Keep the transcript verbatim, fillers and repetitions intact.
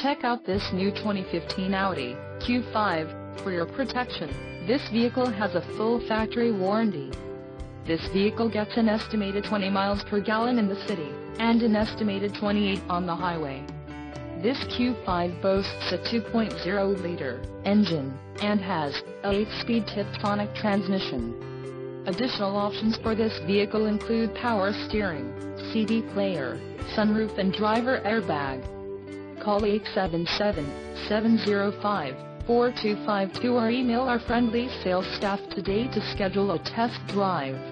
Check out this new twenty fifteen Audi Q five. For your protection, this vehicle has a full factory warranty. This vehicle gets an estimated twenty miles per gallon in the city, and an estimated twenty-eight on the highway. This Q five boasts a two point oh liter engine, and has a eight speed Tiptronic transmission. Additional options for this vehicle include power steering, C D player, sunroof and driver airbag. Call eight seven seven, seven zero five, four two five two or email our friendly sales staff today to schedule a test drive.